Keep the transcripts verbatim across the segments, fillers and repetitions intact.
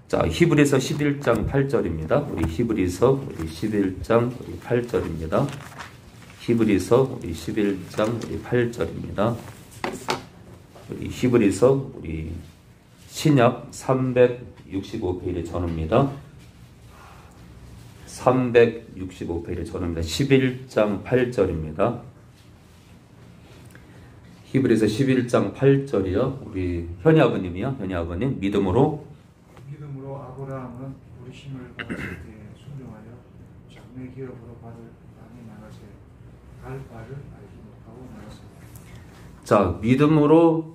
자, 히브리서 십일 장 팔 절입니다. 우리 히브리서 우리 십일 장 우리 팔 절입니다. 히브리서 우리 십일 장 우리 팔 절입니다. 우리 히브리서 우리 신약 삼백육십오 페이지 전후입니다. 삼백육십오 페이지 전후입니다. 십일 장 팔 절입니다. 히브리서 십일 장 팔 절이요. 우리 현희 아버님이요. 현희 아버님 믿음으로 믿음으로 아브라함은 부르심을 받았을 때 순종하여 장래 기업으로 받을 땅에 나가서 갈 바를 알지 못하고 나갔습니다. 자, 믿음으로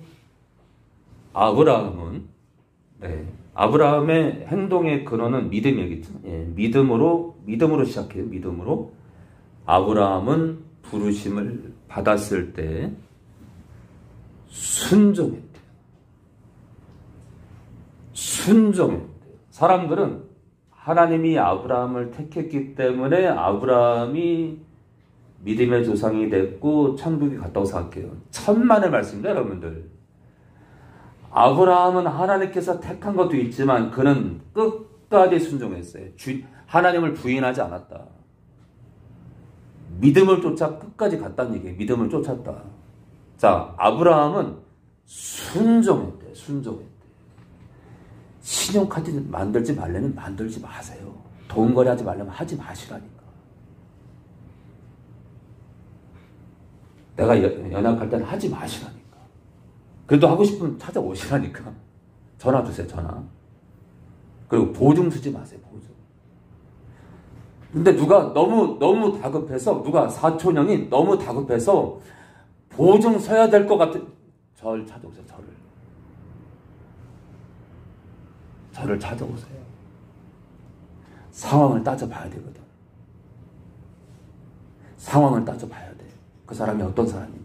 아브라함은 네, 아브라함의 행동의 근원은 믿음이겠죠. 예, 믿음으로 믿음으로 시작해요. 믿음으로 아브라함은 부르심을 받았을 때 순종했대요. 순종했대요. 사람들은 하나님이 아브라함을 택했기 때문에 아브라함이 믿음의 조상이 됐고 천국에 갔다고 생각해요. 천만의 말씀입니다, 여러분들. 아브라함은 하나님께서 택한 것도 있지만 그는 끝까지 순종했어요. 주, 하나님을 부인하지 않았다. 믿음을 쫓아 끝까지 갔다는 얘기예요. 믿음을 쫓았다. 자, 아브라함은 순종했대. 순종했대. 신용카드 만들지 말려면 만들지 마세요. 돈거래 하지 말려면 하지 마시라니까. 내가 연락할 때는 하지 마시라니까. 그래도 하고 싶으면 찾아오시라니까. 전화 주세요, 전화. 그리고 보증 쓰지 마세요, 보증. 근데 누가 너무, 너무 다급해서, 누가 사촌형이 너무 다급해서 보증 서야 될 것 같은, 저를 찾아오세요, 저를. 저를 찾아오세요. 상황을 따져봐야 되거든. 상황을 따져봐야 돼. 그 사람이 어떤 사람인지.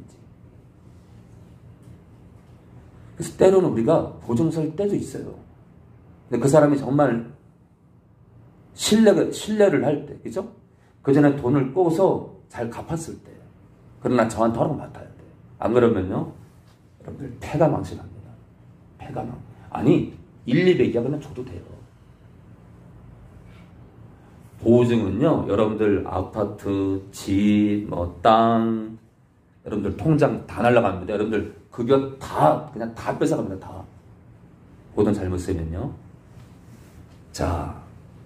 그래서 때로는 우리가 보증 설 때도 있어요. 근데 그 사람이 정말 신뢰, 신뢰를 할 때, 그죠? 그 전에 돈을 꿔서 잘 갚았을 때. 그러나 저한테 허락 맡아야 돼. 안 그러면요, 여러분들 패가 망신합니다. 패가 망. 아니, 일, 이백이야 그냥 줘도 돼요. 보증은요, 여러분들 아파트, 집, 뭐 땅, 여러분들 통장 다 날라갑니다. 여러분들 급여 다 그냥 다 뺏어갑니다. 다. 보증 잘못 쓰면요. 자,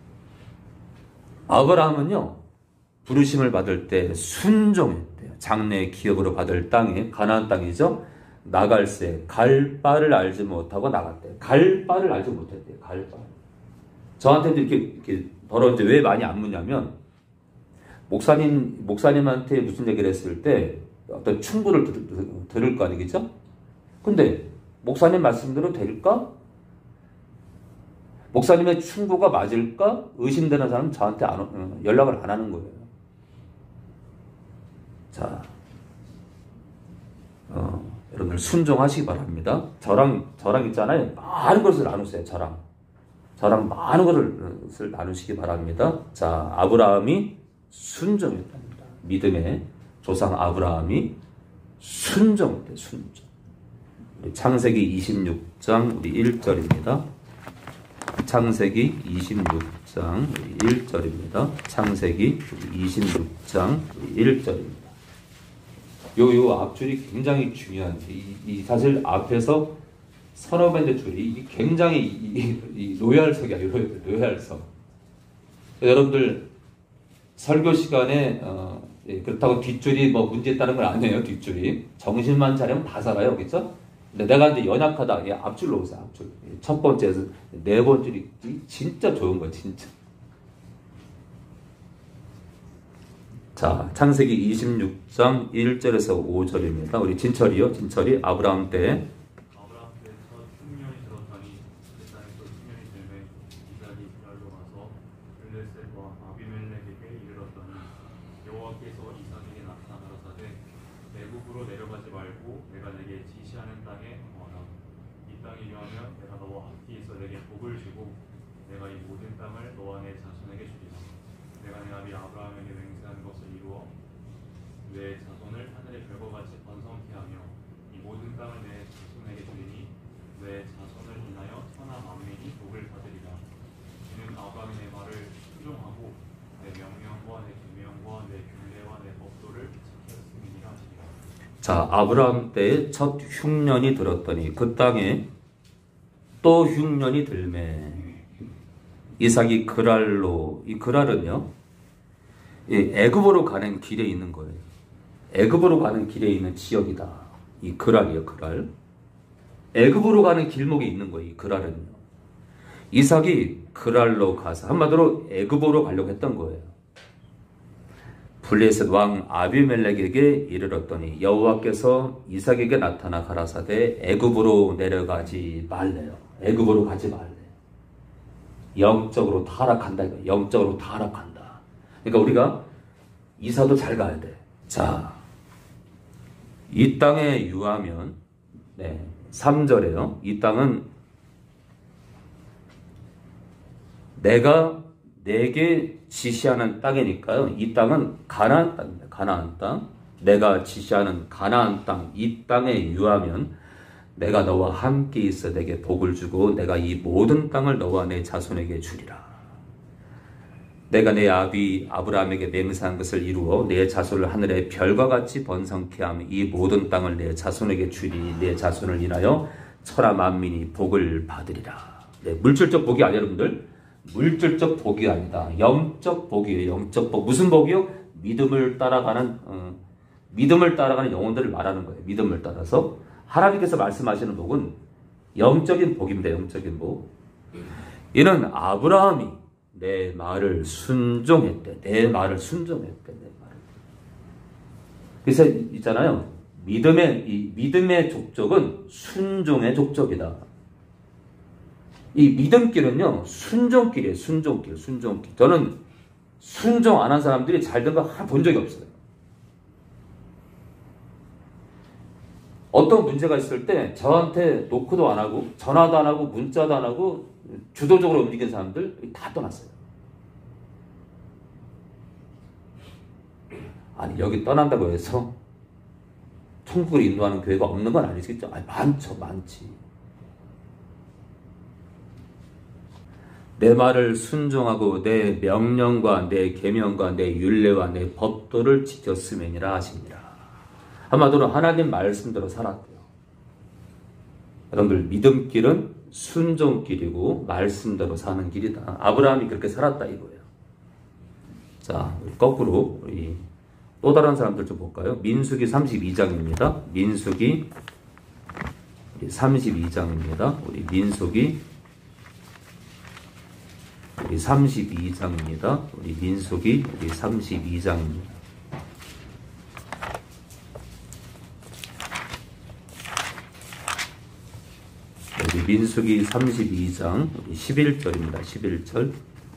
아브라함은요, 부르심을 받을 때 순종했대요. 장래 기업으로 받을 땅에, 가나안 땅이죠. 나갈새, 갈 바를 알지 못하고 나갔대요. 갈 바를 알지 못했대요. 갈 바. 저한테도 이렇게, 이렇게 더러운데 왜 많이 안 묻냐면, 목사님, 목사님한테 무슨 얘기를 했을 때 어떤 충고를 들, 들을 거 아니겠죠? 근데 목사님 말씀대로 될까? 목사님의 충고가 맞을까? 의심되는 사람은 저한테 안, 연락을 안 하는 거예요. 자, 어, 여러분들 순종하시기 바랍니다. 저랑, 저랑 있잖아요. 많은 것을 나누세요, 저랑. 저랑 많은 것을 나누시기 바랍니다. 자, 아브라함이 순종했답니다. 믿음의 조상 아브라함이 순종했대, 순종. 창세기 이십육 장 우리 일 절입니다. 창세기 이십육 장 일 절입니다. 창세기 이십육 장 일 절입니다. 요, 요 앞줄이 굉장히 중요한, 이, 이 사실 앞에서 서너 번째 줄이 굉장히 이, 이 로얄석이야, 로얄석. 여러분들 설교 시간에 어, 예, 그렇다고 뒷줄이 뭐 문제 있다는 건 아니에요. 뒷줄이 정신만 차리면 다 살아요, 그렇죠? 근데 내가 이제 연약하다, 예, 앞줄로 오세요. 앞줄. 첫 번째에서 네 번줄이 진짜 좋은 거야, 진짜. 자, 창세기 이십육 장 일 절에서 오 절입니다. 우리 진철이요, 진철이 아브라함 때. 내 자손을 하늘의 별과 같이 번성케 하며 이 모든 땅을 내 자손에게 주리니 내 자손을 인하여 천하 만민이 복을 받으리라. 자, 아브라함 때에 첫 흉년이 들었더니 그 땅에 또 흉년이 들매 이삭이 그랄로, 이 그랄은요, 이 애굽으로 가는 길에 있는 거예요. 애굽으로 가는 길에 있는 지역이다. 이 그랄이요, 그랄. 애굽으로 가는 길목에 있는 거예요, 이 그랄은요. 이삭이 그랄로 가서 한마디로 애굽으로 가려고 했던 거예요. 블레셋 왕 아비멜렉에게 이르렀더니 여호와께서 이삭에게 나타나 가라사대 애굽으로 내려가지 말래요. 애굽으로 가지 말래. 영적으로 타락한다. 영적으로 타락한다. 그러니까 우리가 이사도 잘 가야 돼. 자, 이 땅에 유하면, 네, 삼 절에요. 이 땅은 내가 내게 지시하는 땅이니까요. 이 땅은 가나안 땅입니다. 가나안 땅. 내가 지시하는 가나안 땅. 이 땅에 유하면 내가 너와 함께 있어 내게 복을 주고 내가 이 모든 땅을 너와 내 자손에게 주리라. 내가 내 아비 아브라함에게 맹세한 것을 이루어 내 자손을 하늘의 별과 같이 번성케 하며 이 모든 땅을 내 자손에게 주리. 내 자손을 인하여 천하 만민이 복을 받으리라. 네, 물질적 복이 아니에요, 여러분들. 물질적 복이 아니다. 영적 복이에요. 영적 복. 무슨 복이요? 믿음을 따라가는 어, 믿음을 따라가는 영혼들을 말하는 거예요. 믿음을 따라서 하나님께서 말씀하시는 복은 영적인 복입니다. 영적인 복. 이는 아브라함이 내 말을 순종했대. 내 말을 순종했대. 내 말을. 그래서 있잖아요. 믿음의 이 믿음의 족적은 순종의 족적이다. 이 믿음길은요, 순종길이에요. 순종길, 순종길. 저는 순종 안 한 사람들이 잘 된 거 본 적이 없어요. 어떤 문제가 있을 때 저한테 노크도 안 하고 전화도 안 하고 문자도 안 하고 주도적으로 움직인 사람들 다 떠났어요. 아니, 여기 떠난다고 해서 천국을 인도하는 교회가 없는 건 아니겠죠? 아니, 많죠, 많지. 내 말을 순종하고 내 명령과 내 계명과 내 율례와 내 법도를 지켰음이니라 하시니라. 한마디로 하나님 말씀대로 살았대요. 여러분들, 믿음길은 순종길이고 말씀대로 사는 길이다. 아브라함이 그렇게 살았다 이거예요. 자, 거꾸로 우리 또 다른 사람들 좀 볼까요? 민수기 삼십이 장입니다. 민수기 삼십이 장입니다. 우리 민수기 우리 삼십이 장입니다. 우리 민수기 우리 삼십이 장입니다. 우리 민수기 삼십이 장 우리 십일 절입니다. 십일 절.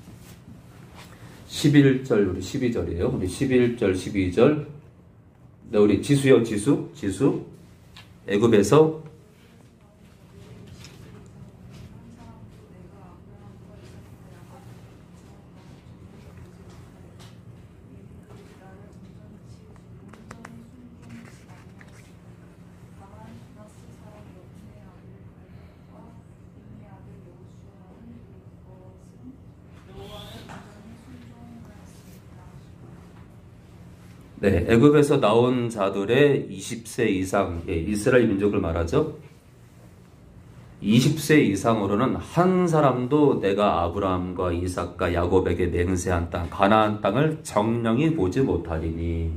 십일 절 우리 십이 절이에요. 우리 십일 절 십이 절. 네, 우리 지수요, 지수. 지수. 애굽에서 네, 애굽에서 나온 자들의 이십 세 이상, 예, 이스라엘 민족을 말하죠. 이십 세 이상으로는 한 사람도 내가 아브라함과 이삭과 야곱에게 맹세한 땅, 가나안 땅을 정령이 보지 못하리니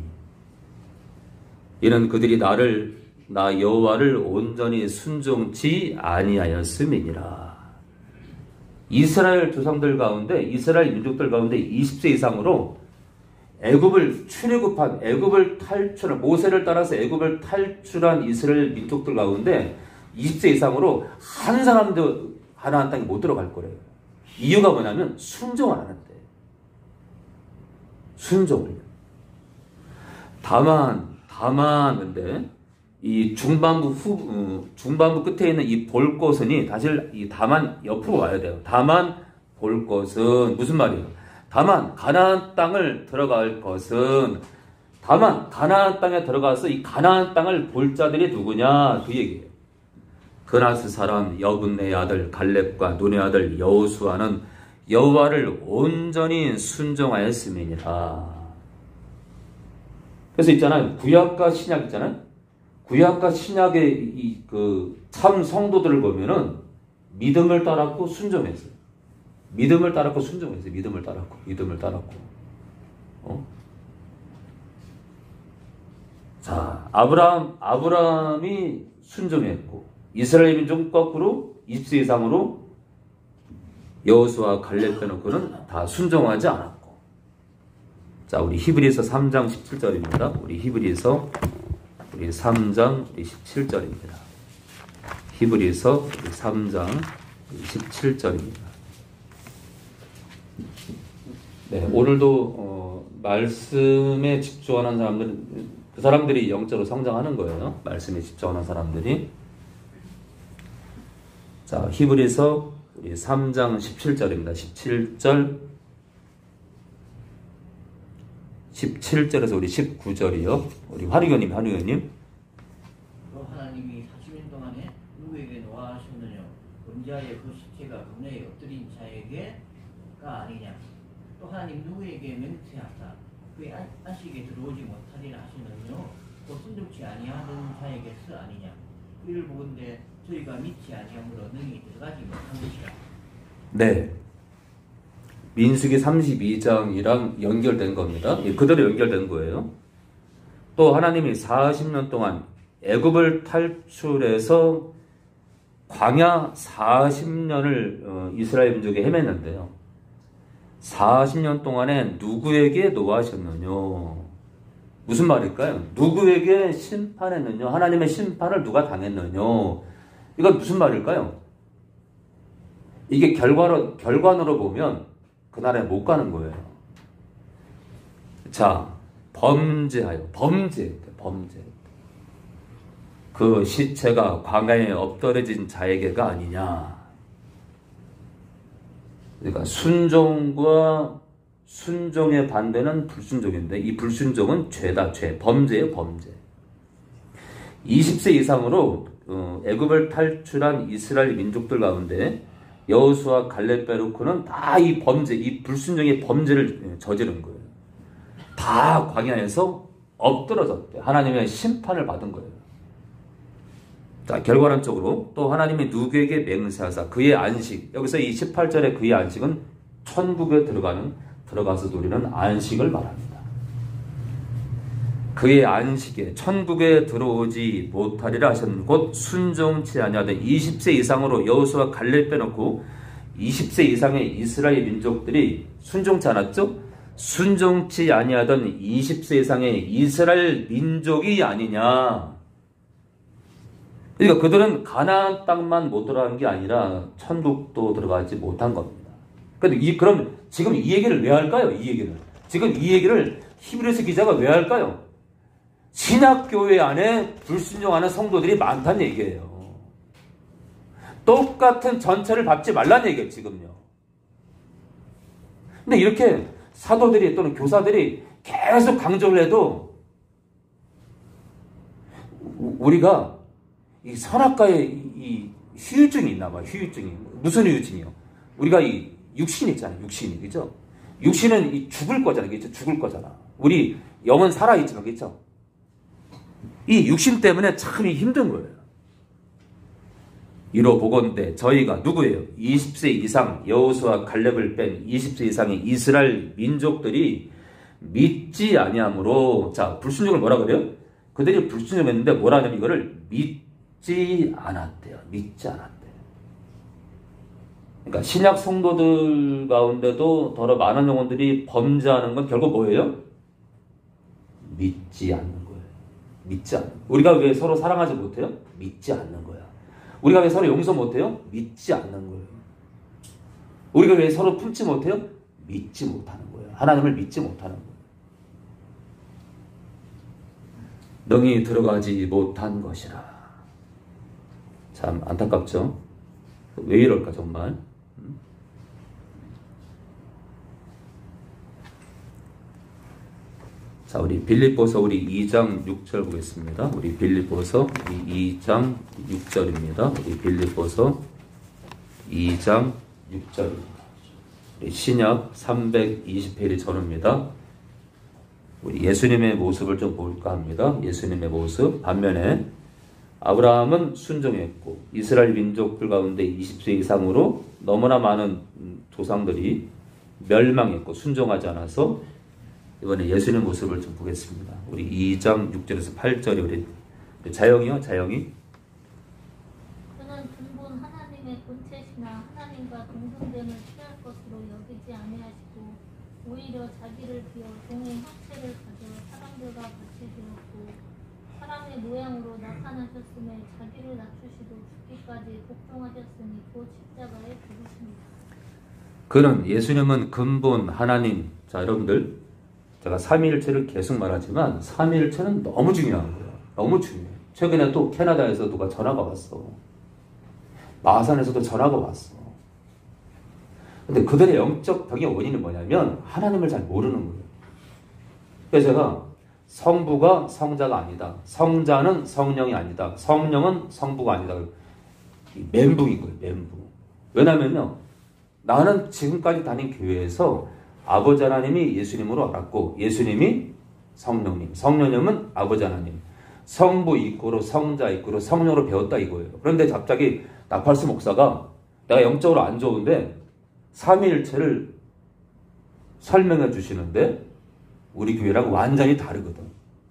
이는 그들이 나를 나 여호와를 온전히 순종치 아니하였음이니라. 이스라엘 조상들 가운데, 이스라엘 민족들 가운데 이십 세 이상으로 애굽을 출애굽한, 애굽을 탈출한, 모세를 따라서 애굽을 탈출한 이스라엘 민족들 가운데 이십 세 이상으로 한 사람도 가나안 땅에 못 들어갈 거래요. 이유가 뭐냐면 순종을 안 한대. 순종을. 다만, 다만 근데 이 중반부 후, 어, 중반부 끝에 있는 이 볼 것은이 사실 이 다만 옆으로 와야 돼요. 다만 볼 것은 무슨 말이에요? 다만 가나안 땅을 들어갈 것은, 다만 가나안 땅에 들어가서 이 가나안 땅을 볼 자들이 누구냐 그 얘기예요. 그나스 사람 여분의 아들 갈렙과 눈의 아들 여호수아는 여호와를 온전히 순종하였음이니라. 그래서 있잖아요, 구약과 신약 있잖아요. 구약과 신약의 이 그 참 성도들을 보면은 믿음을 따랐고 순종했어요. 믿음을 따랐고 순종했어요. 믿음을 따랐고 믿음을 따랐고. 어? 자, 아브라함 아브라함이 순종했고 이스라엘 민족 거꾸로 이십 세 이상으로 여호수아 갈렙 빼놓고는 다 순종하지 않았고. 자, 우리 히브리서 삼 장 십칠 절입니다. 우리 히브리서 우리 삼 장 십칠 절입니다. 히브리서 삼 장 십칠 절입니다. 네, 오늘도 어, 말씀에 집중하는 사람들은 그 사람들이 영적으로 성장하는 거예요. 말씀에 집중하는 사람들이. 자, 히브리서 우리 삼 장 십칠 절입니다. 십칠 절, 십칠 절에서 우리 십구 절이요. 우리 화류교님, 화류교님. 또 하나님이 사십 년 동안에 누구에게 노하셨느냐? 범죄하여 그 시체가 분야에 엎드린 자에게가 아니냐? 또 하나님 누구에게 맹세하사 그의 안식에 들어오지 못하리라 하시느뇨? 또 순종치 아니하는 자에게서 아니냐? 이를 보건대 저희가 믿지 아니함으로 능히 들어가지 못한 것이라. 네. 민수기 삼십이 장이랑 연결된 겁니다. 그대로 연결된 거예요. 또 하나님이 사십 년 동안 애굽을 탈출해서 광야 사십 년을 이스라엘 민족이 헤맸는데요. 사십 년 동안에 누구에게 노하셨느냐? 무슨 말일까요? 누구에게 심판했느냐? 하나님의 심판을 누가 당했느냐? 이건 무슨 말일까요? 이게 결과로, 결과로 보면 그날에 못 가는 거예요. 자, 범죄하여, 범죄, 범죄. 그 시체가 광야에 엎드려진 자에게가 아니냐. 그러니까 순종과 순종의 반대는 불순종인데 이 불순종은 죄다, 죄, 범죄예요, 범죄. 이십 세 이상으로 애굽을 탈출한 이스라엘 민족들 가운데 여호수아 갈렙 빼놓고는 다 이 범죄, 이 불순종의 범죄를 저지른 거예요. 다 광야에서 엎드러졌대. 하나님의 심판을 받은 거예요. 자, 결과론적으로 또 하나님이 누구에게 맹세하사 그의 안식, 여기서 이 십팔 절의 그의 안식은 천국에 들어가는, 들어가서 누리는 안식을 말합니다. 그의 안식에 천국에 들어오지 못하리라 하셨는 곧 순종치 아니하던 이십 세 이상으로 여호수아 갈렙 빼놓고 이십 세 이상의 이스라엘 민족들이 순종치 않았죠? 순종치 아니하던 이십 세 이상의 이스라엘 민족이 아니냐. 그러니까 그들은 가나안 땅만 못 들어간 게 아니라 천국도 들어가지 못한 겁니다. 근데 이, 그럼 지금 이 얘기를 왜 할까요? 이 얘기를. 지금 이 얘기를 히브리서 기자가 왜 할까요? 신약교회 안에 불순종하는 성도들이 많다는 얘기예요. 똑같은 전체를 밟지 말라는 얘기예요, 지금요. 근데 이렇게 사도들이 또는 교사들이 계속 강조를 해도 우리가 이 선악과의 이 후유증이 있나 봐요, 후유증이. 무슨 후유증이요? 우리가 이 육신이 있잖아요, 육신이. 그죠? 육신은 이 죽을 거잖아요, 그죠? 죽을 거잖아. 우리 영은 살아있지만, 그죠? 이 육신 때문에 참 힘든 거예요. 이로 보건대 저희가 누구예요? 이십 세 이상 여호수아 갈렙을 뺀 이십 세 이상의 이스라엘 민족들이 믿지 아니함으로, 자, 불순종을 뭐라 그래요? 그들이 불순종했는데 뭐라 하냐면 이거를 믿지 않았대요. 믿지 않았대요. 그러니까 신약 성도들 가운데도 더러 많은 영혼들이 범죄하는 건 결국 뭐예요? 믿지 않는 거예요. 믿지 않는 거예요. 우리가 왜 서로 사랑하지 못해요? 믿지 않는 거야. 우리가 왜 서로 용서 못해요? 믿지 않는 거예요. 우리가 왜 서로 품지 못해요? 믿지 못하는 거예요. 하나님을 믿지 못하는 거예요. 능히 들어가지 못한 것이라. 참 안타깝죠? 왜 이럴까 정말. 자, 우리 빌립보서 우리 이 장 육 절 보겠습니다. 우리 빌립보서 이 장 육 절입니다. 우리 빌립보서 이 장 육 절입니다. 우리 신약 삼백이십 페이지 전후입니다. 우리 예수님의 모습을 좀 볼까 합니다. 예수님의 모습. 반면에 아브라함은 순종했고 이스라엘 민족들 가운데 이십 세 이상으로 너무나 많은 조상들이 멸망했고 순종하지 않아서 이번에 예수님의 모습을 좀 보겠습니다. 우리 이 장 육 절에서 팔 절에 우리 자영이요, 자영이. 그는 근본 하나님의 본체시나 하나님과 동등됨을 취할 것으로 여기지 아니하시고 오히려 자기를 비워 종의 형체를 가져 사람들과 같이 되었고 사람의 모양으로 나타나셨음에 자기를 낮추시고 죽기까지 복종하셨으니 곧 십자가에 죽으십니다. 그는 예수님은 근본 하나님. 자, 여러분들 제가 삼위일체를 계속 말하지만 삼위일체는 너무 중요한 거예요. 너무 중요해요. 최근에 또 캐나다에서 누가 전화가 왔어. 마산에서도 전화가 왔어. 근데 그들의 영적 병의 원인은 뭐냐면 하나님을 잘 모르는 거예요. 그래서 제가 성부가 성자가 아니다. 성자는 성령이 아니다. 성령은 성부가 아니다. 멘붕인 거예요. 멘붕. 왜냐면요. 나는 지금까지 다닌 교회에서 아버지 하나님이 예수님으로 알았고 예수님이 성령님, 성령님은 아버지 하나님, 성부 이꼬로 성자 이꼬로 성령으로 배웠다 이거예요. 그런데 갑자기 나팔스 목사가 내가 영적으로 안 좋은데 삼위일체를 설명해 주시는데 우리 교회랑 완전히 다르거든.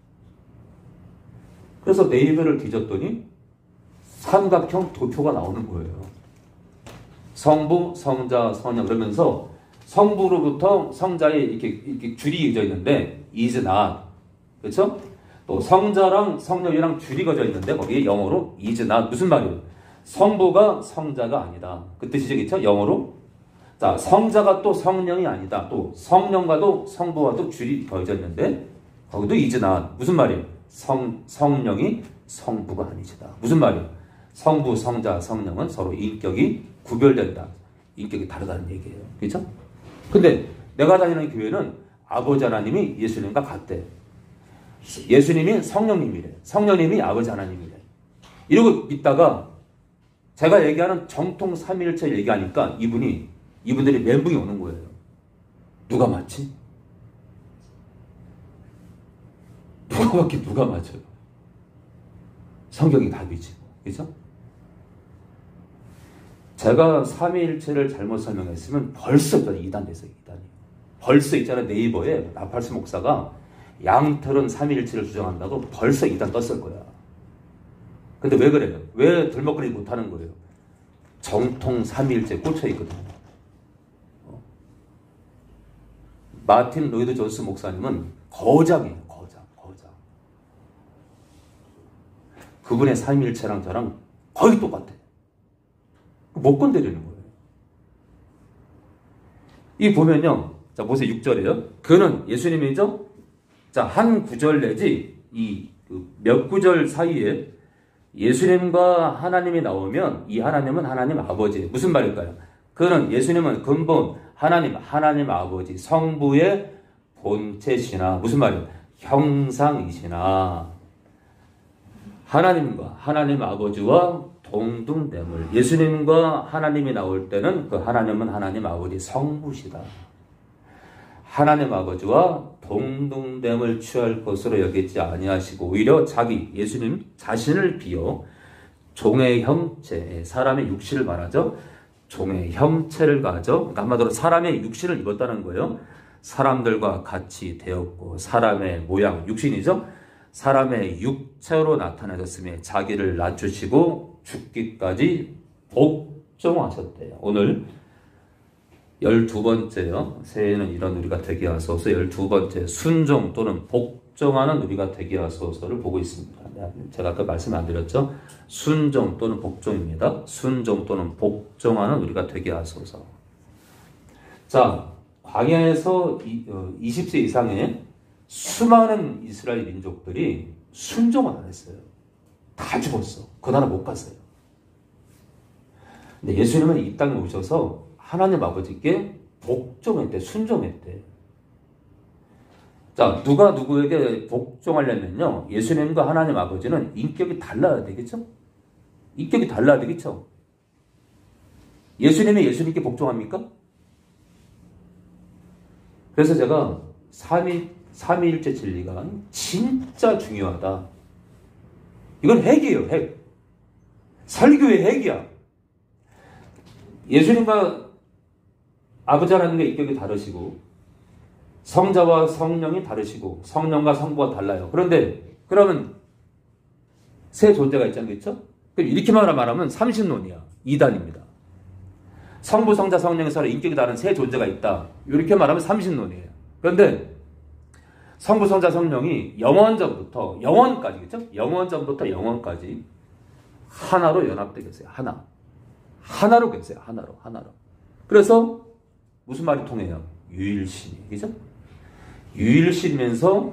그래서 네이버를 뒤졌더니 삼각형 도표가 나오는 거예요. 성부, 성자, 성령 그러면서 성부로부터 성자에 이렇게, 이렇게 줄이 이어져 있는데 is not. 그렇죠? 또 성자랑 성령이랑 줄이 그어져 있는데 거기에 영어로 is not. 무슨 말이에요? 성부가 성자가 아니다. 그 뜻이죠. 영어로. 자, 성자가 또 성령이 아니다. 또 성령과도 성부와도 줄이 그어져 있는데 거기도 is not. 무슨 말이에요? 성, 성령이 성부가 아니시다. 무슨 말이에요? 성부, 성자, 성령은 서로 인격이 구별된다. 인격이 다르다는 얘기예요. 그렇죠? 근데 내가 다니는 교회는 아버지 하나님이 예수님과 같대. 예수님이 성령님이래. 성령님이 아버지 하나님이래. 이러고 믿다가 제가 얘기하는 정통 삼위일체 얘기하니까 이분이 이분들이 멘붕이 오는 거예요. 누가 맞지? 누가 맞게 누가 맞아요? 성경이 답이지. 그렇죠? 제가 삼위일체를 잘못 설명했으면 벌써 이단 됐어요. 이단이. 벌써 있잖아요. 네이버에 나팔스 목사가 양털은 삼위일체를 주장한다고 벌써 이단 떴을 거야. 근데 왜 그래요? 왜 들먹거리지 못하는 거예요? 정통 삼위일체에 꽂혀 있거든요. 어? 마틴 로이드 존스 목사님은 거장이에요. 거장. 거장. 그분의 삼위일체랑 저랑 거의 똑같아. 못 건드리는 거예요. 이 보면요. 자, 보세요. 육 절이에요. 그는 예수님이죠? 자, 한 구절 내지 이 몇 구절 사이에 예수님과 하나님이 나오면 이 하나님은 하나님 아버지. 무슨 말일까요? 그는 예수님은 근본 하나님, 하나님 아버지, 성부의 본체시나 무슨 말이에요? 형상이시나 하나님과 하나님 아버지와 동등됨을 예수님과 하나님이 나올 때는 그 하나님은 하나님 아버지 성부시다. 하나님 아버지와 동등됨을 취할 것으로 여기지 아니하시고 오히려 자기 예수님 자신을 비어 종의 형체, 사람의 육신을 말하죠. 종의 형체를 가져 그러니까 한마디로 사람의 육신을 입었다는 거예요. 사람들과 같이 되었고 사람의 모양, 육신이죠. 사람의 육체로 나타나셨으며 자기를 낮추시고 죽기까지 복종하셨대요. 오늘 열두 번째요. 새해에는 이런 우리가 되게 하소서 열두 번째 순종 또는 복종하는 우리가 되게 하소서를 보고 있습니다. 제가 아까 말씀 안 드렸죠? 순종 또는 복종입니다. 순종 또는 복종하는 우리가 되게 하소서. 자, 광야에서 이십 세 이상의 수많은 이스라엘 민족들이 순종을 안 했어요. 다 죽었어. 그 나라 못 갔어요. 근데 예수님은 이 땅에 오셔서 하나님 아버지께 복종했대, 순종했대. 자, 누가 누구에게 복종하려면요, 예수님과 하나님 아버지는 인격이 달라야 되겠죠? 인격이 달라야 되겠죠? 예수님이 예수님께 복종합니까? 그래서 제가 삼위, 삼위일체 진리가 진짜 중요하다. 이건 핵이에요, 핵. 설교의 핵이야. 예수님과 아버지 하나님의 인격이 다르시고 성자와 성령이 다르시고 성령과 성부가 달라요. 그런데 그러면 세 존재가 있잖아요. 그렇죠? 이렇게 말하면 삼신론이야. 이단입니다. 성부, 성자, 성령이 서로 인격이 다른 세 존재가 있다. 이렇게 말하면 삼신론이에요. 그런데 성부, 성자, 성령이 영원전부터 영원까지, 그렇죠? 영원전부터 영원까지 하나로 연합되어 계세요. 하나. 하나로 계세요. 하나로. 하나로. 그래서 무슨 말이 통해요? 유일신이. 그죠? 유일신이면서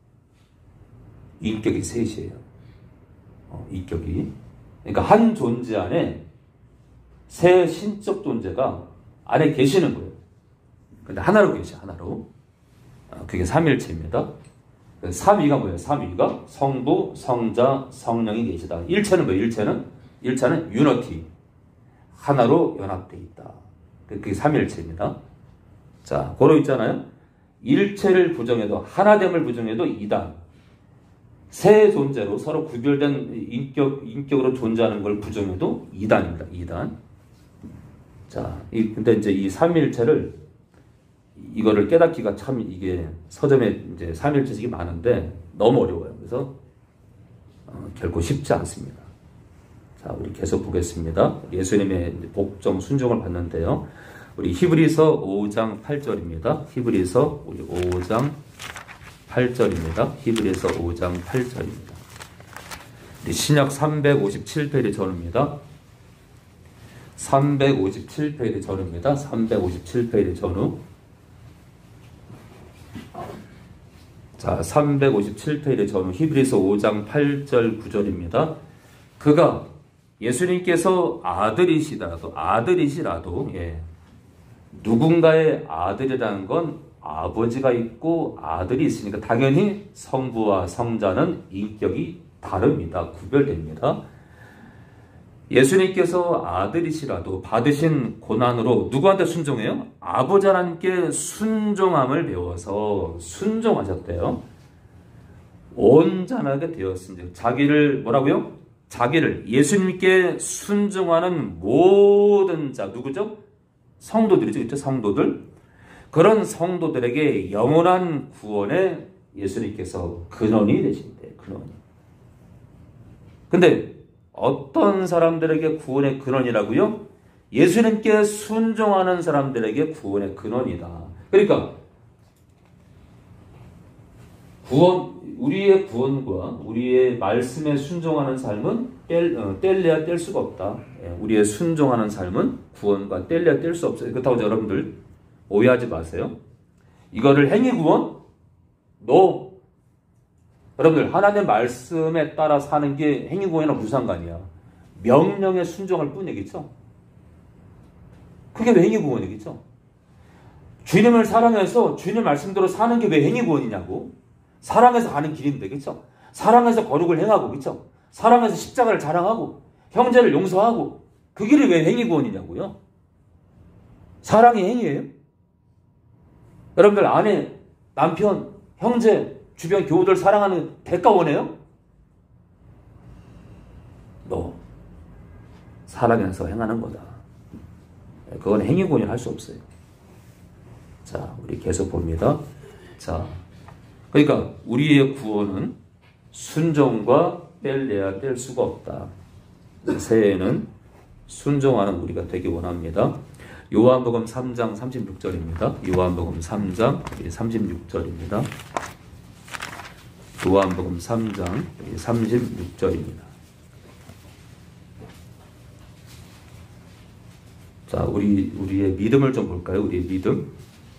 인격이 셋이에요. 어, 인격이. 그러니까 한 존재 안에 세 신적 존재가 안에 계시는 거예요. 근데 하나로 계셔. 하나로. 어, 그게 삼일체입니다. 삼위가 뭐예요? 삼위가 성부, 성자, 성령이 계시다. 일체는 뭐예요? 일체는? 일체는 유너티. 하나로 연합되어 있다. 그게 삼일체입니다. 자, 고로 있잖아요. 일체를 부정해도, 하나됨을 부정해도 이단. 세 존재로 서로 구별된 인격, 인격으로 존재하는 걸 부정해도 이단입니다. 이단. 자, 이, 근데 이제 이 삼일체를, 이거를 깨닫기가 참 이게 서점에 이제 삼일체식이 많은데 너무 어려워요. 그래서 어, 결코 쉽지 않습니다. 자, 우리 계속 보겠습니다. 예수님의 복종, 순종을 봤는데요. 우리 히브리서 오 장 팔 절입니다. 히브리서 우리 오 장 팔 절입니다. 히브리서 오 장 팔 절입니다. 우리 신약 삼백오십칠 페이지 전후입니다. 삼백오십칠 페이지 전후입니다. 삼백오십칠 페이지 전후. 자, 삼백오십칠 페이지 전후 히브리서 오 장 팔 절 구 절입니다. 그가 예수님께서 아들이시라도 아들이시라도 예, 누군가의 아들이라는 건 아버지가 있고 아들이 있으니까 당연히 성부와 성자는 인격이 다릅니다. 구별됩니다. 예수님께서 아들이시라도 받으신 고난으로 누구한테 순종해요? 아버지 하나님께 순종함을 배워서 순종하셨대요. 온전하게 되었습니다. 자기를 뭐라고요? 자기를 예수님께 순종하는 모든 자 누구죠? 성도들이죠. 그렇죠? 성도들. 그런 성도들에게 영원한 구원에 예수님께서 근원이 되신대요. 근원이. 근데 어떤 사람들에게 구원의 근원이라고요? 예수님께 순종하는 사람들에게 구원의 근원이다. 그러니까 구원, 우리의 구원과 우리의 말씀에 순종하는 삶은 뗄, 어, 뗄래야 뗄 수가 없다. 예, 우리의 순종하는 삶은 구원과 뗄래야 뗄 수 없어요. 그렇다고 여러분들 오해하지 마세요. 이거를 행위 구원? 너 여러분들 하나님의 말씀에 따라 사는 게 행위 구원이랑 무슨 상관이야? 명령에 순종할 뿐이겠죠. 그게 왜 행위 구원이겠죠? 주님을 사랑해서 주님 말씀대로 사는 게 왜 행위 구원이냐고? 사랑해서 가는 길인데, 그렇죠? 사랑해서 거룩을 행하고, 그렇죠? 사랑해서 십자가를 자랑하고, 형제를 용서하고, 그 길이 왜 행위 구원이냐고요? 사랑이 행위예요? 여러분들 아내, 남편, 형제, 주변 교우들 사랑하는 대가 원해요? 너 사랑해서 행하는 거다. 그건 행위 구원이라 할 수 없어요. 자, 우리 계속 봅니다. 자. 그러니까 우리의 구원은 순종과 뗄래야 뗄 수가 없다. 새해에는 순종하는 우리가 되기 원합니다. 요한복음 삼 장 삼십육 절입니다. 요한복음 삼 장 삼십육 절입니다. 요한복음 삼 장 삼십육 절입니다. 자, 우리 우리의 믿음을 좀 볼까요? 우리의 믿음.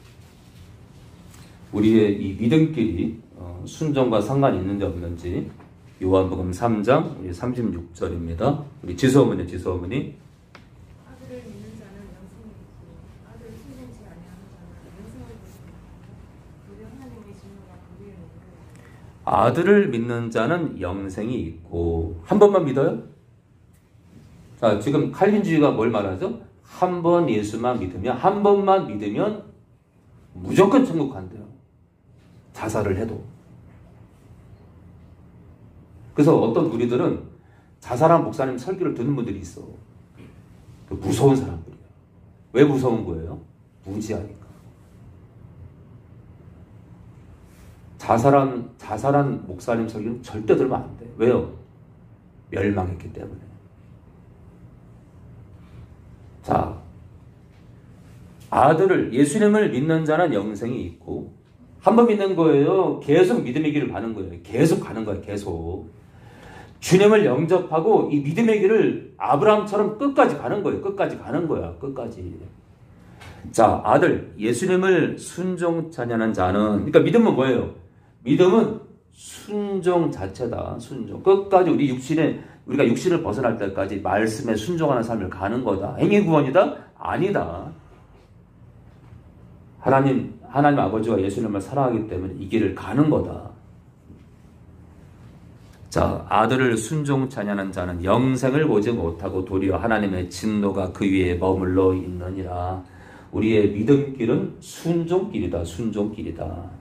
우리의 이 믿음끼리 순종과 상관이 있는지 없는지 요한복음 삼 장 삼십육 절입니다. 우리 지수 어머니, 지수 어머니. 아들을 믿는 자는 영생이 있고 아들을 순종치 아니하는 자는 영생을 보지 못하고 도리어 하나님의 진노가 그 위에 오르리라. 아들을 믿는 자는 영생이 있고 한 번만 믿어요? 자, 지금 칼빈주의가 뭘 말하죠? 한 번 예수만 믿으면 한 번만 믿으면 무조건 천국 간대요. 자살을 해도. 그래서 어떤 우리들은 자살한 목사님 설교를 듣는 분들이 있어. 무서운 사람들이야. 왜 무서운 거예요? 무지하니까. 자살한, 자살한 목사님 설교는 절대 들으면 안 돼. 왜요? 멸망했기 때문에. 자, 아들을, 예수님을 믿는 자는 영생이 있고, 한 번 믿는 거예요. 계속 믿음의 길을 가는 거예요. 계속 가는 거예요. 계속. 주님을 영접하고 이 믿음의 길을 아브라함처럼 끝까지 가는 거예요. 끝까지 가는 거야. 끝까지. 자, 아들, 예수님을 순종하냐는 자는, 그러니까 믿음은 뭐예요? 믿음은 순종 자체다. 순종. 끝까지 우리 육신에, 우리가 육신을 벗어날 때까지 말씀에 순종하는 삶을 가는 거다. 행위 구원이다? 아니다. 하나님, 하나님 아버지와 예수님을 사랑하기 때문에 이 길을 가는 거다. 자, 아들을 순종하냐는 자는 영생을 보지 못하고 도리어 하나님의 진노가 그 위에 머물러 있느니라. 우리의 믿음길은 순종길이다. 순종길이다.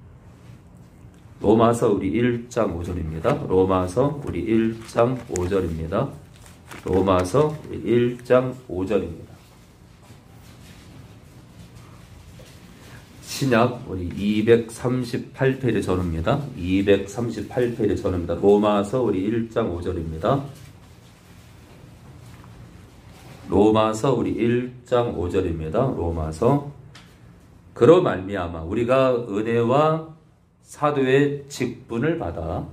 로마서 우리 일 장 오 절입니다. 로마서 우리 일 장 오 절입니다. 로마서 우리 일 장 오 절입니다. 신약 우리 이백삼십팔 페이지 전후입니다. 이백삼십팔 페이지 전후입니다. 로마서 우리 일 장 오 절입니다. 로마서 우리 일 장 오 절입니다. 로마서. 그로 말미암아 우리가 은혜와 사도의 직분을 받아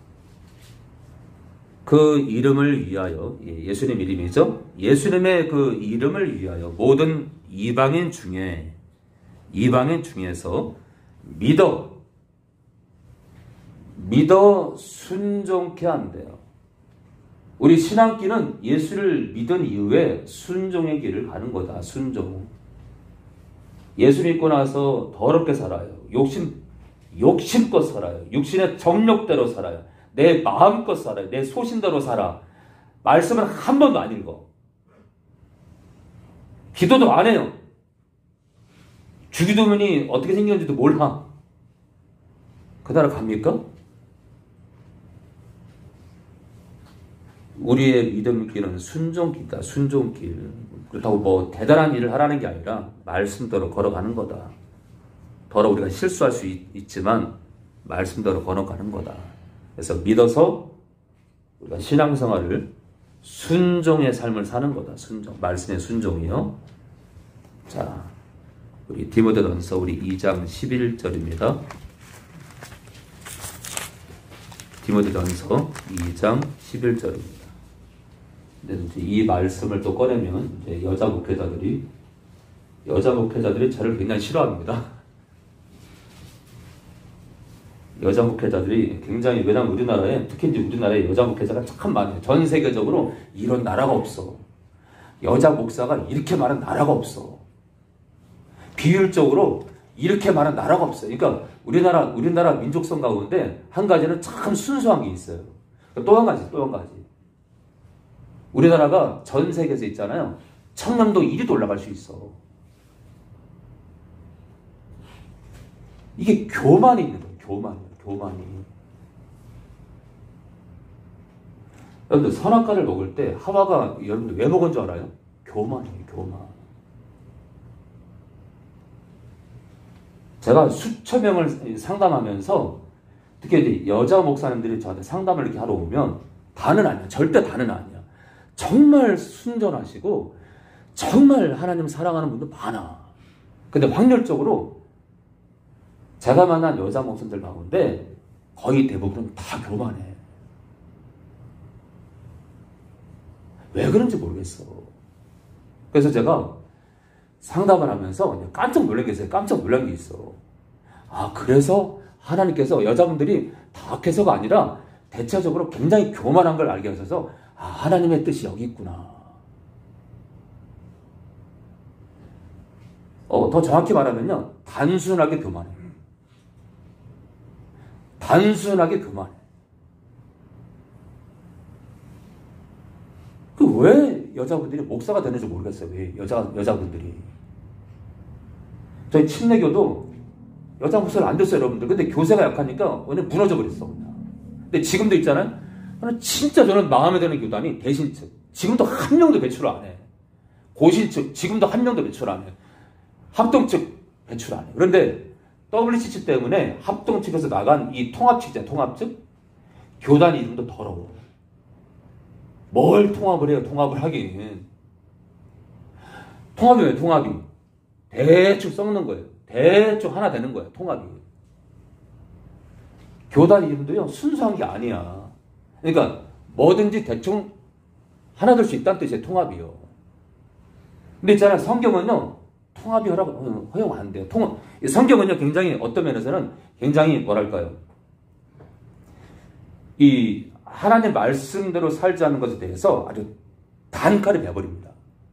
그 이름을 위하여, 예수님 이름이죠. 예수님의 그 이름을 위하여 모든 이방인 중에 이방인 중에서 믿어 믿어 순종케 한대요. 우리 신앙길은 예수를 믿은 이후에 순종의 길을 가는 거다. 순종. 예수 믿고 나서 더럽게 살아요. 욕심 욕심껏 살아요. 육신의 정욕대로 살아요. 내 마음껏 살아요. 내 소신대로 살아. 말씀을 한 번도 안 읽어. 기도도 안 해요. 주기도문이 어떻게 생겼는지도 몰라. 그 나라 갑니까? 우리의 믿음길은 순종길이다. 순종길. 그렇다고 뭐 대단한 일을 하라는 게 아니라 말씀대로 걸어가는 거다. 더러 우리가 실수할 수 있, 있지만 말씀대로 걸어가는 거다. 그래서 믿어서 우리가 신앙생활을 순종의 삶을 사는 거다. 순종. 말씀의 순종이요. 자, 우리 디모데전서 우리 이 장 십일 절입니다. 디모데전서 이 장 십일 절입니다. 근데 이제 이 말씀을 또 꺼내면 이제 여자 목회자들이 여자 목회자들이 저를 굉장히 싫어합니다. 여자 목회자들이 굉장히, 왜냐면 우리나라에, 특히 이제 우리나라에 여자 목회자가 참 많아요. 전 세계적으로 이런 나라가 없어. 여자 목사가 이렇게 많은 나라가 없어. 비율적으로 이렇게 많은 나라가 없어요. 그러니까 우리나라, 우리나라 민족성 가운데 한 가지는 참 순수한 게 있어요. 또 한 가지, 또 한 가지. 우리나라가 전 세계에서 있잖아요. 청렴도 일 위도 올라갈 수 있어. 이게 교만이 있는 거예요. 교만이에요. 교만이. 여러분들 선악과를 먹을 때 하와가 여러분들 왜 먹은 줄 알아요? 교만이에요. 교만. 제가 수천 명을 상담하면서 특히 이제 여자 목사님들이 저한테 상담을 이렇게 하러 오면 다는 아니야. 절대 다는 아니야. 정말 순전하시고 정말 하나님 사랑하는 분도 많아. 근데 확률적으로 제가 만난 여자 목사님들 가운데 거의 대부분은 다 교만해. 왜 그런지 모르겠어. 그래서 제가 상담을 하면서 깜짝 놀란 게 있어요. 깜짝 놀란 게 있어. 아, 그래서 하나님께서 여자분들이 다 악해서가 아니라 대체적으로 굉장히 교만한 걸 알게 하셔서 아, 하나님의 뜻이 여기 있구나. 어, 더 정확히 말하면요. 단순하게 교만해. 단순하게 교만해. 그 왜 여자분들이 목사가 되는지 모르겠어요. 왜 여자, 여자분들이. 저희 침례교도 여자 목사를 안 됐어요, 여러분들. 근데 교세가 약하니까 오늘 무너져 버렸어. 그냥. 근데 지금도 있잖아요. 저는 진짜 저는 마음에 드는 교단이 대신 측. 지금도 한 명도 배출 안 해. 고신 측. 지금도 한 명도 배출 안 해. 합동 측 배출 안 해. 그런데 더블유씨씨 때문에 합동 측에서 나간 이 통합 측이잖아요. 통합 측. 교단 이름도 더러워. 뭘 통합을 해요? 통합을 하긴. 통합이 왜 통합이? 대충 썩는 거예요. 대충 하나 되는 거예요. 통합이. 교단 이름도요. 순수한 게 아니야. 그러니까 뭐든지 대충 하나 될 수 있다는 뜻이에요. 통합이요. 근데 있잖아요. 성경은요. 통합이 허락, 허용 안 돼요. 통합. 성경은요. 굉장히 어떤 면에서는 굉장히 뭐랄까요. 이 하나님 말씀대로 살지 않는 것에 대해서 아주 단칼에 베어버립니다.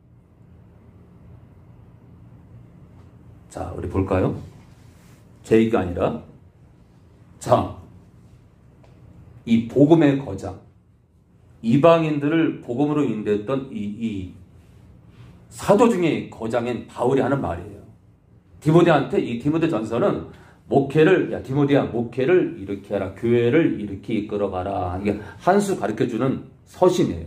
자, 우리 볼까요? 제 얘기가 아니라 자, 이 복음의 거장, 이방인들을 복음으로 인도했던 이, 이 사도 중에 거장인 바울이 하는 말이에요. 디모데한테 이 디모데 전서는 목회를, 야, 디모데야, 목회를 이렇게 해라. 교회를 이렇게 이끌어가라. 이게 한 수 가르쳐주는 서신이에요.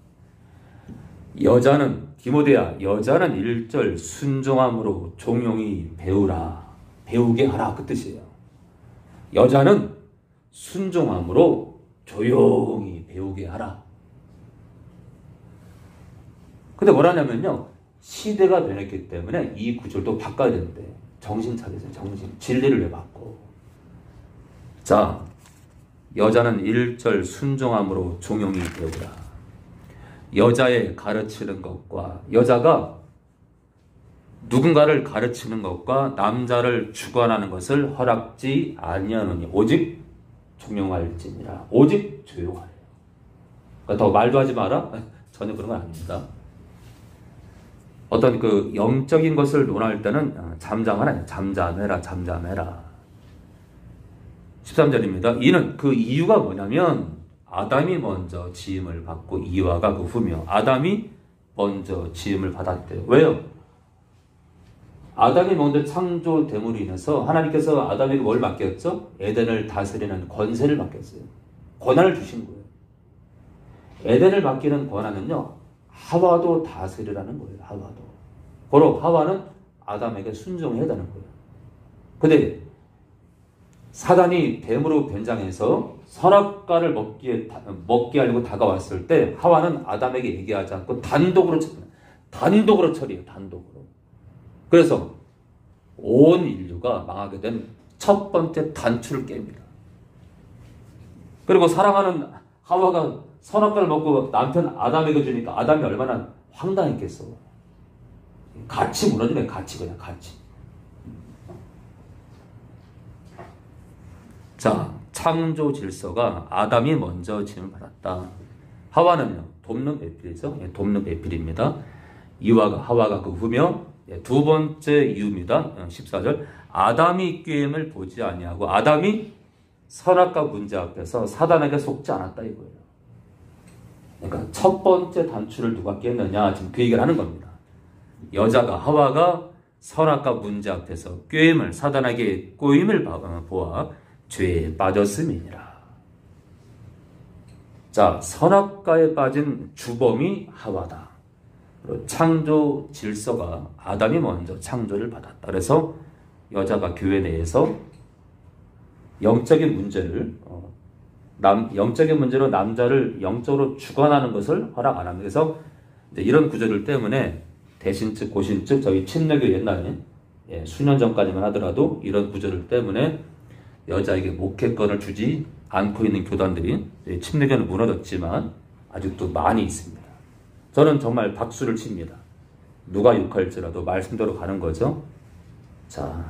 여자는, 디모데야, 여자는 일절 순종함으로 종용히 배우라. 배우게 하라. 그 뜻이에요. 여자는 순종함으로 조용히 배우게 하라. 근데 뭐라냐면요. 시대가 변했기 때문에 이 구절도 바꿔야 되는데. 정신 차리세요. 정신. 진리를 왜 바꿔? 자, 여자는 일절 순종함으로 종용히 배우라. 여자의 가르치는 것과 여자가 누군가를 가르치는 것과 남자를 주관하는 것을 허락지 아니하노니 오직 종용할지니라. 오직 조용하래요. 그러니까 더 말도 하지 마라? 전혀 그런 건 아닙니다. 어떤 그 영적인 것을 논할 때는 잠잠하라. 잠잠해라. 잠잠해라. 십삼 절입니다. 이는 그 이유가 뭐냐면 아담이 먼저 지음을 받고 이와가 그 후며 아담이 먼저 지음을 받았대요. 왜요? 아담이 먼저 창조됨으로 인해서 하나님께서 아담에게 뭘 맡겼죠? 에덴을 다스리는 권세를 맡겼어요. 권한을 주신 거예요. 에덴을 맡기는 권한은요. 하와도 다스리라는 거예요. 하와도. 바로 하와는 아담에게 순종해야 되는 거예요. 근데 사단이 뱀으로 변장해서 선악과를 먹기에, 먹게 하려고 다가왔을 때 하와는 아담에게 얘기하지 않고 단독으로 단독으로 처리해요. 단독으로. 그래서 온 인류가 망하게 된 첫 번째 단추를 깹니다. 그리고 사랑하는 하와가 선악과를 먹고 남편 아담에게 주니까 아담이 얼마나 황당했겠어. 같이 무너지네. 같이 그냥 같이. 자, 창조 질서가 아담이 먼저 지음을 받았다. 하와는요. 돕는 배필이죠. 예, 돕는 배필입니다. 이와가 하와가 그 후며 예, 두 번째 이유입니다. 십사 절 아담이 꾀임을 보지 아니하고 아담이 선악과 문제 앞에서 사단에게 속지 않았다 이거예요. 그러니까 첫 번째 단추를 누가 깼느냐 지금 그 얘기를 하는 겁니다. 여자가 하와가 선악과 문제 앞에서 꾀임을 사단에게 꼬임을 보아 죄에 빠졌음이니라. 자, 선악과에 빠진 주범이 하와다. 창조 질서가 아담이 먼저 창조를 받았다. 그래서 여자가 교회 내에서 영적인 문제를 어, 남, 영적인 문제로 남자를 영적으로 주관하는 것을 허락 안 합니다. 그래서 이제 이런 구조들 때문에 대신측, 고신측, 저희 침례교 옛날에 예, 수년 전까지만 하더라도 이런 구조들 때문에 여자에게 목회권을 주지 않고 있는 교단들이 침례교는 무너졌지만 아직도 많이 있습니다. 저는 정말 박수를 칩니다. 누가 욕할지라도 말씀대로 가는 거죠. 자,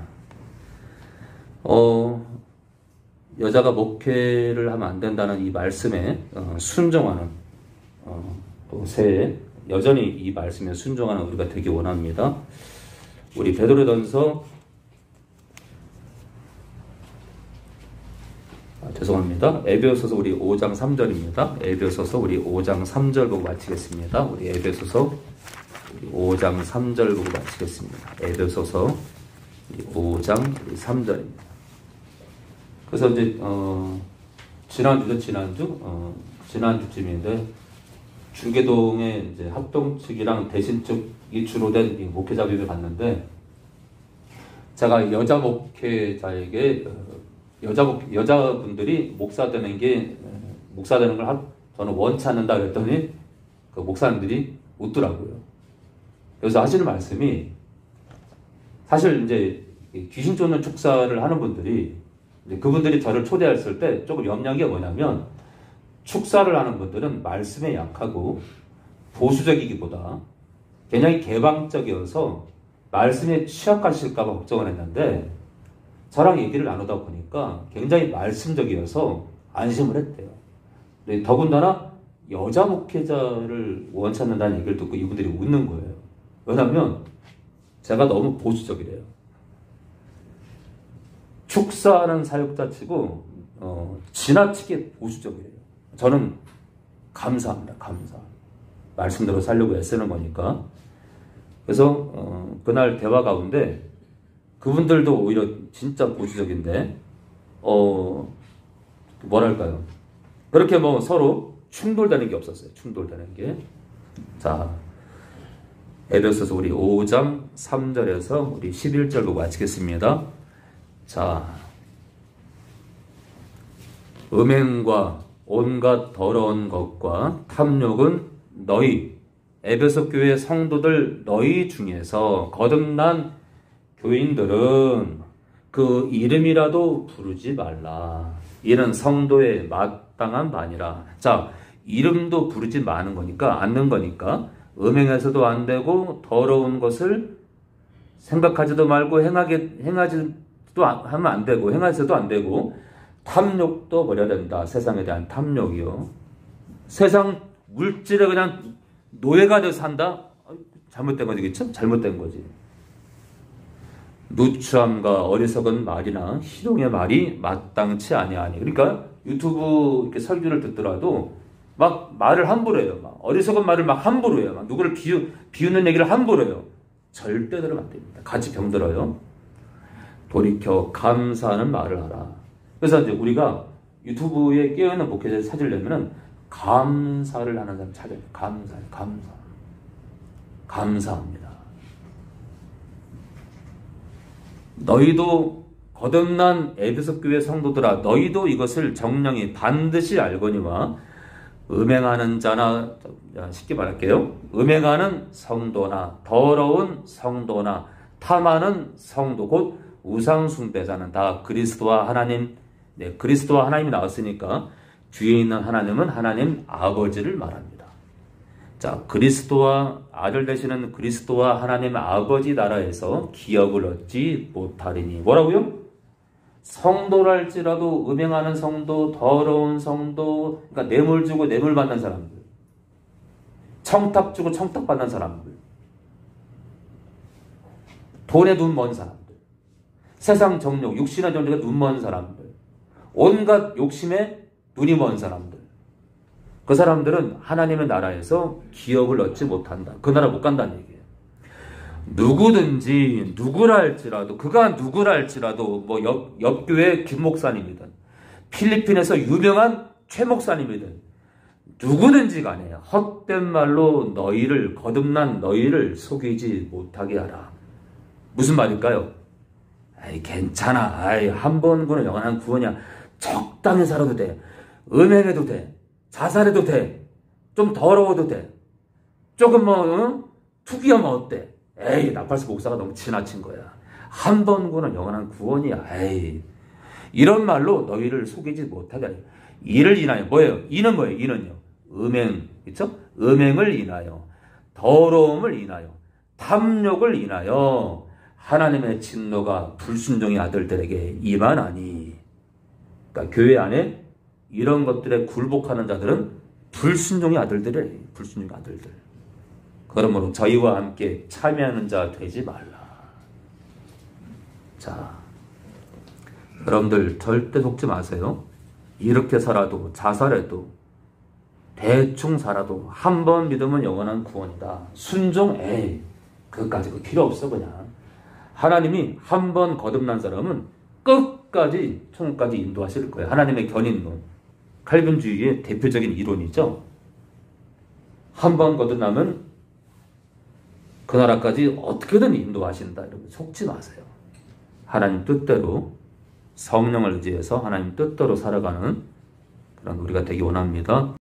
어, 여자가 목회를 하면 안 된다는 이 말씀에 어, 순종하는 어, 또 새해 여전히 이 말씀에 순종하는 우리가 되기 원합니다. 우리 베드로전서 아, 죄송합니다. 에베소서 우리 오 장 삼 절입니다. 에베소서 우리 오 장 삼 절 보고 마치겠습니다. 우리 에베소서 우리 오 장 삼 절 보고 마치겠습니다. 에베소서 우리 오 장 우리 삼 절입니다. 그래서 이제 어, 지난주죠 지난주 어, 지난주쯤인데 중계동에 이제 합동 측이랑 대신 측이 주로 된 이 목회자 교육을 갔는데 제가 여자 목회자에게 여자 목 여자분들이 목사 되는 게 목사 되는 걸 하, 저는 원치 않는다 그랬더니 그 목사님들이 웃더라고요. 그래서 하시는 말씀이 사실 이제 귀신 쫓는 축사를 하는 분들이 이제 그분들이 저를 초대했을 때 조금 염려한 게 뭐냐면 축사를 하는 분들은 말씀에 약하고 보수적이기보다 굉장히 개방적이어서 말씀에 취약하실까 봐 걱정을 했는데 저랑 얘기를 나누다 보니까 굉장히 말씀적이어서 안심을 했대요. 더군다나 여자 목회자를 원치 않는다는 얘기를 듣고 이분들이 웃는 거예요. 왜냐하면 제가 너무 보수적이래요. 축사하는 사역자 치고 어, 지나치게 보수적이래요. 저는 감사합니다. 감사. 말씀대로 살려고 애쓰는 거니까. 그래서 어, 그날 대화 가운데 그분들도 오히려 진짜 보수적인데 어 뭐랄까요. 그렇게 뭐 서로 충돌되는 게 없었어요. 충돌되는 게. 자, 에베소서 우리 오 장 삼 절에서 우리 십일 절 보고 마치겠습니다. 자, 음행과 온갖 더러운 것과 탐욕은 너희 에베소 교회 성도들 너희 중에서 거듭난 교인들은 그 이름이라도 부르지 말라. 이는 성도의 마땅한 바니라. 자, 이름도 부르지 마는 거니까, 않는 거니까 음행해서도 안 되고 더러운 것을 생각하지도 말고 행하게 행하지도 하면 안 되고 행하지도 안 되고 탐욕도 버려야 된다. 세상에 대한 탐욕이요. 세상 물질에 그냥 노예가 돼서 산다? 잘못된 거지, 그쵸? 잘못된 거지. 누추함과 어리석은 말이나 희롱의 말이 마땅치 아니하니. 그러니까 유튜브 이렇게 설교를 듣더라도 막 말을 함부로 해요. 막 어리석은 말을 막 함부로 해요. 막 누구를 비우, 비우는 얘기를 함부로 해요. 절대 들으면 안 됩니다. 같이 병들어요. 돌이켜 감사하는 말을 하라. 그래서 이제 우리가 유튜브에 깨어있는 목회자를 찾으려면은 감사를 하는 사람 찾아야 돼요. 감사, 감사. 감사합니다. 너희도 거듭난 에베소 교회 성도들아, 너희도 이것을 정령이 반드시 알거니와 음행하는 자나, 쉽게 말할게요. 음행하는 성도나 더러운 성도나 탐하는 성도, 곧 우상숭배자는 다 그리스도와 하나님, 네, 그리스도와 하나님이 나왔으니까 뒤에 있는 하나님은 하나님 아버지를 말합니다. 자, 그리스도와 아들 되시는 그리스도와 하나님 아버지 나라에서 기업을 얻지 못하리니. 뭐라고요? 성도랄지라도 음행하는 성도, 더러운 성도, 그러니까 뇌물 주고 뇌물 받는 사람들, 청탁 주고 청탁 받는 사람들, 돈에 눈 먼 사람들, 세상 정욕, 육신의 정욕에 눈 먼 사람들, 온갖 욕심에 눈이 먼 사람들, 그 사람들은 하나님의 나라에서 기업을 얻지 못한다. 그 나라 못 간다는 얘기예요. 누구든지 누구라 할지라도, 그가 누구라 할지라도, 뭐 옆, 옆교회 김 목사님이든 필리핀에서 유명한 최 목사님이든 누구든지 간에 헛된 말로 너희를, 거듭난 너희를 속이지 못하게 하라. 무슨 말일까요? 아이, 괜찮아. 아이, 한 번구는 영원한 구원이야. 적당히 살아도 돼. 음행해도 돼. 자살해도 돼. 좀 더러워도 돼. 조금 뭐 응? 투기하면 어때? 에이, 나팔수 목사가 너무 지나친 거야. 한 번구는 영원한 구원이야. 에이, 이런 말로 너희를 속이지 못하게 하라. 이를 인하여, 뭐예요? 이는 뭐예요? 이는요, 음행, 그렇죠? 음행을 인하여, 더러움을 인하여, 탐욕을 인하여 하나님의 진노가 불순종의 아들들에게 임하나니. 그러니까 교회 안에 이런 것들에 굴복하는 자들은 불순종의 아들들이에요. 불순종의 아들들. 그러므로 저희와 함께 참여하는 자 되지 말라. 자, 여러분들 절대 속지 마세요. 이렇게 살아도, 자살해도, 대충 살아도 한 번 믿으면 영원한 구원이다. 순종, 에이, 그것까지 그 필요 없어. 그냥 하나님이 한 번 거듭난 사람은 끝까지 천국까지 인도하실 거예요. 하나님의 견인론. 칼빈주의의 대표적인 이론이죠. 한 번 거듭나면 그 나라까지 어떻게든 인도하신다. 이러면 속지 마세요. 하나님 뜻대로 성령을 의지해서 하나님 뜻대로 살아가는 그런 우리가 되기 원합니다.